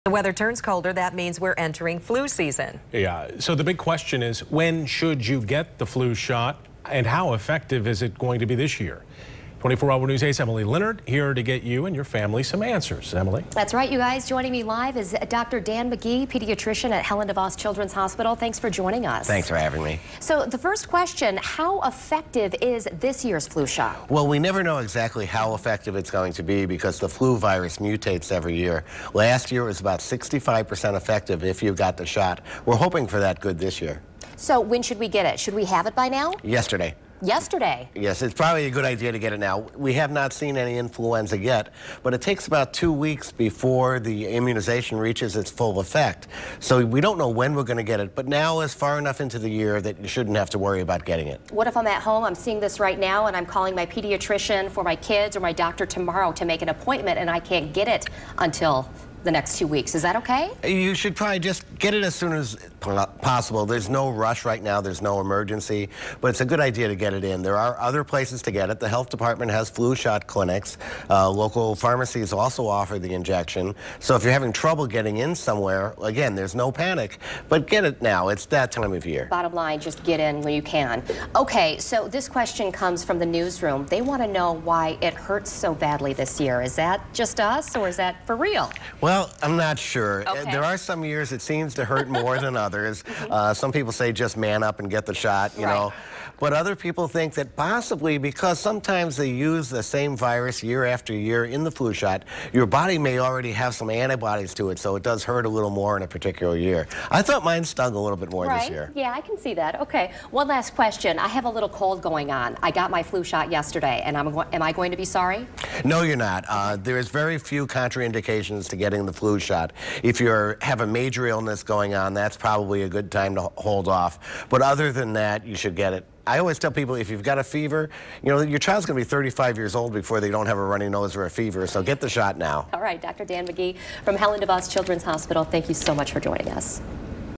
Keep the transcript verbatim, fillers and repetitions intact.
The weather turns colder. That means we're entering flu season. Yeah, so the big question is, when should you get the flu shot and how effective is it going to be this year? twenty-four hour News eight's Emily Leonard here to get you and your family some answers. Emily? That's right, you guys. Joining me live is Doctor Dan McGee, pediatrician at Helen DeVos Children's Hospital. Thanks for joining us. Thanks for having me. So the first question, how effective is this year's flu shot? Well, we never know exactly how effective it's going to be because the flu virus mutates every year. Last year it was about sixty-five percent effective if you got the shot. We're hoping for that good this year. So when should we get it? Should we have it by now? Yesterday. Yesterday? Yes, it's probably a good idea to get it now. We have not seen any influenza yet, but it takes about two weeks before the immunization reaches its full effect. So we don't know when we're going to get it, but now is far enough into the year that you shouldn't have to worry about getting it. What if I'm at home, I'm seeing this right now, and I'm calling my pediatrician for my kids or my doctor tomorrow to make an appointment, and I can't get it until the next two weeks. Is that okay? You should probably just get it as soon as possible. There's no rush right now. There's no emergency, but it's a good idea to get it in. There are other places to get it. The health department has flu shot clinics. Uh, local pharmacies also offer the injection. So if you're having trouble getting in somewhere, again, there's no panic, but get it now. It's that time of year. Bottom line, just get in when you can. Okay, so this question comes from the newsroom. They want to know why it hurts so badly this year. Is that just us, or is that for real? Well, Well, I'm not sure. Okay. There are some years it seems to hurt more than others. Uh, some people say just man up and get the shot, you right. know. But other people think that possibly because sometimes they use the same virus year after year in the flu shot, your body may already have some antibodies to it, so it does hurt a little more in a particular year. I thought mine stung a little bit more right. this year. Yeah, I can see that. Okay. One last question. I have a little cold going on. I got my flu shot yesterday, and I'm, am I going to be sorry? No, you're not. Uh, there's very few contraindications to getting the flu shot. If you have a major illness going on, that's probably a good time to hold off. But other than that, you should get it. I always tell people if you've got a fever, you know, your child's going to be thirty-five years old before they don't have a runny nose or a fever, so get the shot now. All right, Doctor Dan McGee from Helen DeVos Children's Hospital, thank you so much for joining us.